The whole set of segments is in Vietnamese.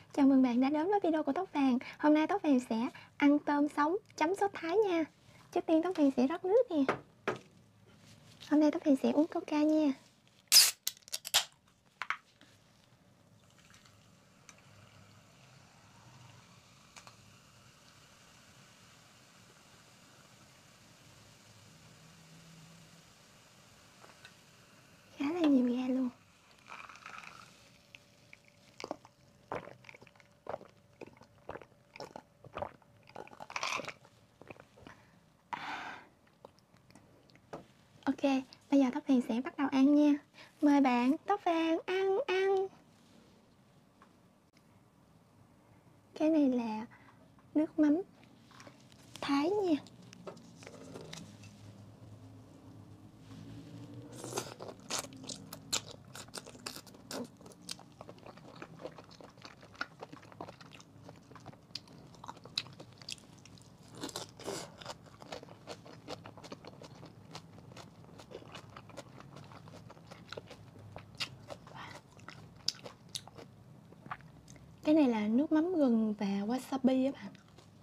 Chào mừng bạn đã đến với video của Tóc Vàng. Hôm nay Tóc Vàng sẽ ăn tôm sống chấm sốt Thái nha. Trước tiên Tóc Vàng sẽ rót nước nè. Hôm nay Tóc Vàng sẽ uống coca nha. Khá là nhiều ga luôn. Ok, bây giờ Tóc Vàng sẽ bắt đầu ăn nha. Mời bạn, Tóc Vàng ăn. Cái này là nước mắm Thái nha. Cái này là nước mắm gừng và wasabi á bạn.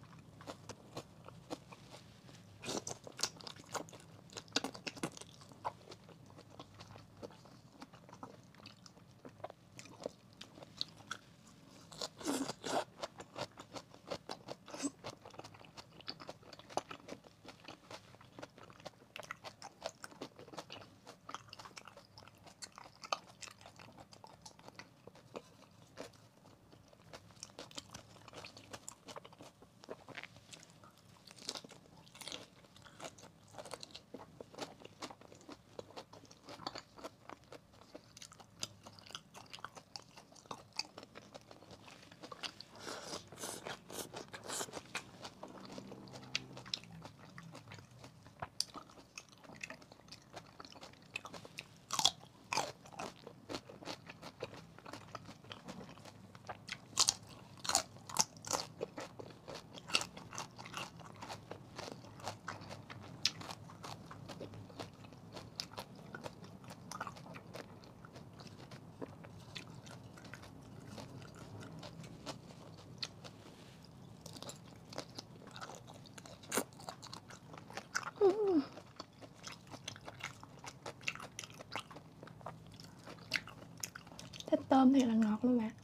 Thịt tôm thì là ngọt luôn bạn.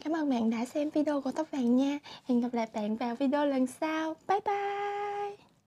Cảm ơn bạn đã xem video của Tóc Vàng nha. Hẹn gặp lại bạn vào video lần sau. Bye bye.